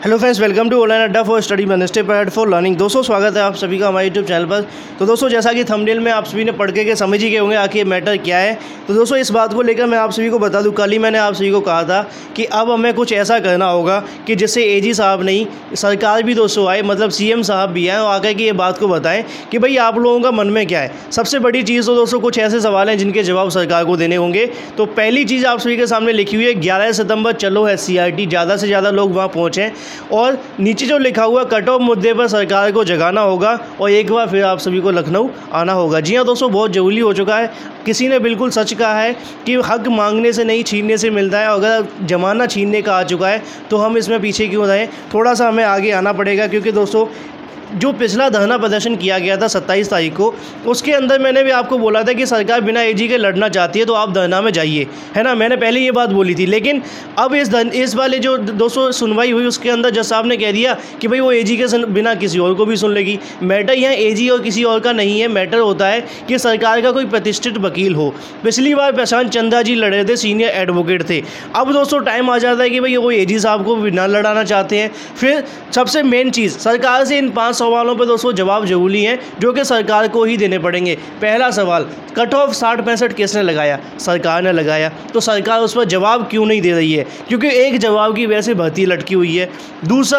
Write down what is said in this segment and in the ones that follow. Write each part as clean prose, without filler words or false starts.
Hello friends, welcome to online अड्डा for study Wednesday pad for learning. दोस्तों स्वागत है आप सभी का हमारे यूट्यूब चैनल पर। तो दोस्तों जैसा कि थंबनेल में आप सभी ने पढ़ के समझ ही गए होंगे आखिर मैटर क्या है। तो दोस्तों इस बात को लेकर मैं आप सभी को बता दूं, कल ही मैंने आप सभी को कहा था कि अब हमें कुछ ऐसा करना होगा कि जिससे एजी साहब नहीं, सरकार भी दोस्तों आए, मतलब सीएम साहब भी आए और आकर के ये बात को बताएं कि भाई आप लोगों का मन में क्या है। सबसे बड़ी चीज़ तो दोस्तों कुछ ऐसे सवाल हैं जिनके जवाब सरकार को देने होंगे। तो पहली चीज़ आप सभी के सामने लिखी हुई है 11 सितंबर चलो है CRT, ज़्यादा से ज़्यादा लोग वहाँ पहुँचें। और नीचे जो लिखा हुआ कट ऑफ मुद्दे पर सरकार को जगाना होगा और एक बार फिर आप सभी को लखनऊ आना होगा। जी हाँ दोस्तों, बहुत ज़रूरी हो चुका है। किसी ने बिल्कुल सच कहा है कि हक मांगने से नहीं छीनने से मिलता है। अगर ज़माना छीनने का आ चुका है तो हम इसमें पीछे क्यों रहें, थोड़ा सा हमें आगे आना पड़ेगा। क्योंकि दोस्तों जो पिछला धरना प्रदर्शन किया गया था 27 तारीख को, उसके अंदर मैंने भी आपको बोला था कि सरकार बिना एजी के लड़ना चाहती है तो आप धरना में जाइए, है ना। मैंने पहले ये बात बोली थी। लेकिन अब इस वाले जो दोस्तों सुनवाई हुई उसके अंदर जज साहब ने कह दिया कि भाई वो एजी के बिना किसी और को भी सुन लेगी। मैटर यहाँ एजी और किसी और का नहीं है, मैटर होता है कि सरकार का कोई प्रतिष्ठित वकील हो। पिछली बार प्रशांत चंद्रा जी लड़े थे, सीनियर एडवोकेट थे। अब दोस्तों टाइम आ जाता है कि भाई वो एजी साहब को बिना लड़ाना चाहते हैं। फिर सबसे मेन चीज़, सरकार से इन 5 सवालों पर दोस्तों जवाब जरूरी है जो कि सरकार को ही देने पड़ेंगे। पहला सवाल, कट ऑफ 60-65 किसने लगाया? सरकार ने लगाया। तो सरकार उस पर जवाब क्यों नहीं दे रही है? क्योंकि एक जवाब की वजह से भर्ती लटकी हुई है। दूसरा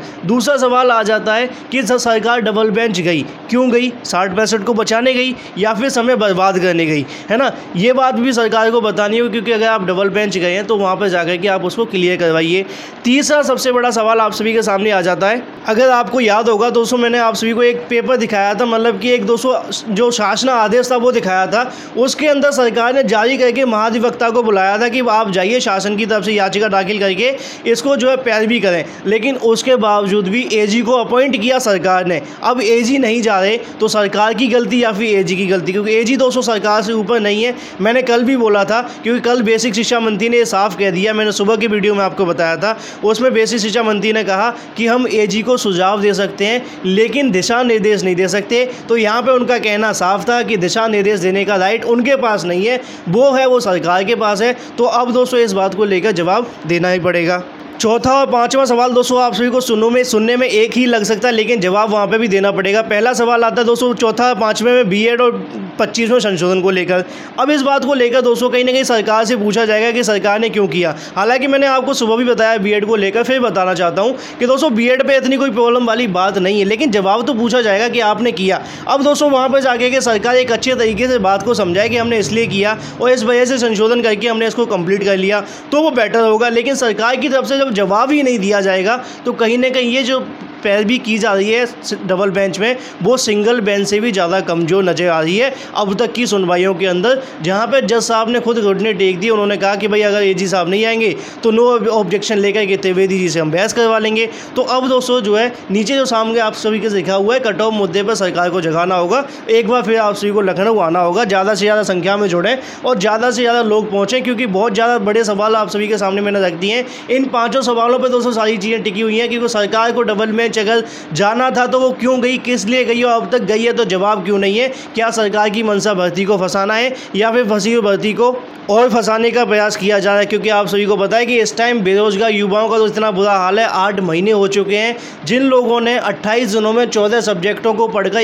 सवाल आ जाता है कि सरकार डबल बेंच गई, क्यों गई? 60-65 को बचाने गई या फिर समय बर्बाद करने गई, है ना। ये बात भी सरकार को बतानी होगी, क्योंकि अगर आप डबल बेंच गए हैं तो वहाँ पर जाकर के आप उसको क्लियर करवाइए। तीसरा सबसे बड़ा सवाल आप सभी के सामने आ जाता है। अगर आपको याद होगा दोस्तों, मैंने आप सभी को एक पेपर दिखाया था, मतलब कि एक दोस्तों जो शासन आदेश था वो दिखाया था। उसके अंदर सरकार ने जारी करके महाधिवक्ता को बुलाया था कि आप जाइए शासन की तरफ से याचिका दाखिल करके इसको जो है पैरवी करें। लेकिन उसके बावजूद भी एजी को अपॉइंट किया सरकार ने। अब एजी नहीं जा रहे तो सरकार की गलती या फिर एजी की गलती, क्योंकि एजी दोस्तों सरकार से ऊपर नहीं है। मैंने कल भी बोला था, क्योंकि कल बेसिक शिक्षा मंत्री ने साफ कह दिया। मैंने सुबह की वीडियो में आपको बताया था, उसमें बेसिक शिक्षा मंत्री ने कहा कि हम एजी को सुझाव दे सकते हैं लेकिन दिशा निर्देश नहीं दे सकते। तो यहाँ पे उनका कहना साफ था कि दिशा निर्देश देने का राइट उनके पास नहीं है, वो सरकार के पास है। तो अब दोस्तों इस बात को लेकर जवाब देना ही पड़ेगा। चौथा और पांचवा सवाल दोस्तों आप सभी को सुनने में एक ही लग सकता है, लेकिन जवाब वहाँ पे भी देना पड़ेगा। पहला सवाल आता है दोस्तों चौथा और पांचवें में बीएड और 25वें संशोधन को लेकर। अब इस बात को लेकर दोस्तों कहीं ना कहीं सरकार से पूछा जाएगा कि सरकार ने क्यों किया। हालांकि मैंने आपको सुबह भी बताया बीएड को लेकर, फिर बताना चाहता हूँ कि दोस्तों बीएड पे इतनी कोई प्रॉब्लम वाली बात नहीं है, लेकिन जवाब तो पूछा जाएगा कि आपने किया। अब दोस्तों वहाँ पर जाके कि सरकार एक अच्छे तरीके से बात को समझाए कि हमने इसलिए किया और इस वजह से संशोधन करके हमने इसको कंप्लीट कर लिया, तो वो बेटर होगा। लेकिन सरकार की तरफ से जब जवाब ही नहीं दिया जाएगा तो कहीं ना कहीं ये जो पैरवी की जा रही है डबल बेंच में, वो सिंगल बेंच से भी ज़्यादा कमज़ोर नज़र आ रही है अब तक की सुनवाइयों के अंदर। जहां पर जज साहब ने खुद घुटने टेक दिए, उन्होंने कहा कि भाई अगर एजी साहब नहीं आएंगे तो नो ऑब्जेक्शन लेकर के त्रिवेदी जी से हम बहस करवा लेंगे। तो अब दोस्तों जो है नीचे जो सामने आप सभी के लिखा हुआ है कट ऑफ मुद्दे पर सरकार को जगाना होगा। एक बार फिर आप सभी को लखनऊ आना होगा, ज़्यादा से ज़्यादा संख्या में जुड़ें और ज़्यादा से ज़्यादा लोग पहुँचें, क्योंकि बहुत ज़्यादा बड़े सवाल आप सभी के सामने मैंने रख दिए हैं। इन 5 सवालों पर दोस्तों सारी चीज़ें टिकी हुई हैं, क्योंकि सरकार को डबल बेंच अगर जाना था तो वो क्यों गई, किस लिए गई और अब तक गई है तो जवाब क्यों नहीं है। क्या सरकार की मंशा भर्ती को फंसाना है या फिर फंसी हुई भर्ती को और फंसाने का प्रयास किया जा रहा है? क्योंकि आप सभी को पता है कि इस टाइम बेरोजगार युवाओं का तो इतना बुरा हाल है। 8 महीने हो चुके हैं जिन लोगों ने 28 दिनों में 14 सब्जेक्टों को पढ़कर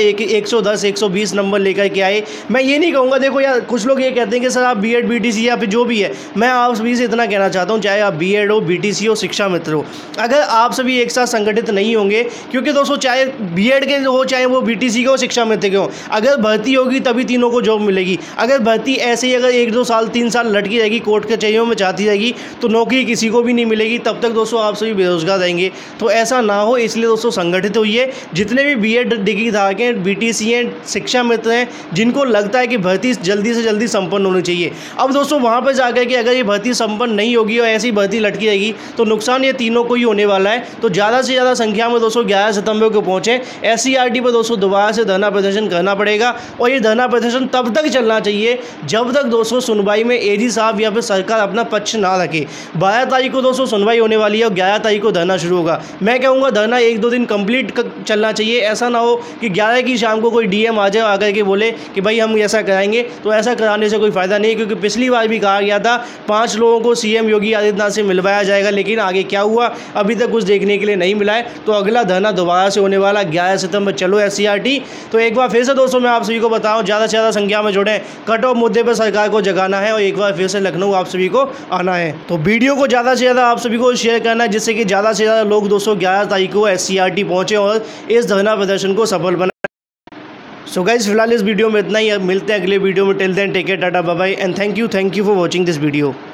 110-120 नंबर लेकर के आए। मैं ये नहीं कहूँगा, देखो यार कुछ लोग ये कहते हैं कि सर आप बीएड बीटीसी या फिर जो भी है, मैं आप सभी से इतना कहना चाहता हूँ, चाहे आप बीएड हो, बीटीसी हो, शिक्षा मित्र हो, अगर आप सभी एक साथ संगठित नहीं होंगे, क्योंकि दोस्तों चाहे बीएड के हो चाहे वो बीटीसी के हो, शिक्षा मित्र के हो, अगर भर्ती होगी तभी तीनों को जॉब मिलेगी। अगर भर्ती ऐसे ही अगर 1-2 साल 3 साल लटकी रहेगी, कोर्ट कचहरियों में जाती रहेगी, तो नौकरी किसी को भी नहीं मिलेगी, तब तक दोस्तों आप सभी बेरोजगार रहेंगे। तो ऐसा ना हो, इसलिए दोस्तों संगठित होइए। जितने भी बीएड डिग्री धारक हैं, बीटीसी हैं, शिक्षा मित्र हैं, जिनको लगता है कि भर्ती जल्दी से जल्दी संपन्न होनी चाहिए, अब दोस्तों वहाँ पर जाकर के अगर ये भर्ती संपन्न नहीं होगी और ऐसी भर्ती लटकी रहेगी तो नुकसान ये तीनों को ही होने वाला है। तो ज़्यादा से ज़्यादा संख्या में दोस्तों 11 सितंबर को पहुँचे। SCRT पर दोस्तों दोबारा से धरना प्रदर्शन करना पड़ेगा और ये धरना प्रदर्शन तब तक चलना चाहिए जब तक दोस्तों सुनवाई में AG साहब या फिर सरकार अपना पक्ष ना रखे। 12 तारीख को दोस्तों सुनवाई होने वाली है और 11 तारीख को धरना शुरू होगा। मैं कहूँगा धरना 1-2 दिन कंप्लीट चलना चाहिए। ऐसा ना हो कि 11 की शाम को कोई DM आ जाए आकर के बोले कि भाई हम ऐसा कराएंगे, तो ऐसा कराने से कोई फ़ायदा नहीं, क्योंकि पिछली बार भी कहा गया था 5 लोगों को CM योगी आदित्यनाथ से मिलवाया जाएगा, लेकिन आगे क्या हुआ अभी तक कुछ देखने के लिए नहीं मिला है। तो अगला धरना दोबारा से होने वाला 11 सितंबर। चलो SCRT। तो एक बार फिर से दोस्तों मैं आप सभी को बताऊं, ज़्यादा से ज़्यादा संख्या में जुड़ें, कट ऑफ मुद्दे पर सरकार को जगाना है और एक बार फिर से लखनऊ आप सभी को आना है। तो वीडियो को ज़्यादा से ज़्यादा आप सभी को शेयर करना है, जिससे कि ज़्यादा से ज़्यादा लोग दोस्तों 11 तारीख को SCRT पहुँचे और इस धरना प्रदर्शन को सफल बनाए। सो गाइस, फिलहाल इस वीडियो में इतना ही। मिलते हैं अगले वीडियो में। Till then take care, tata bye bye and thank you for watching this video.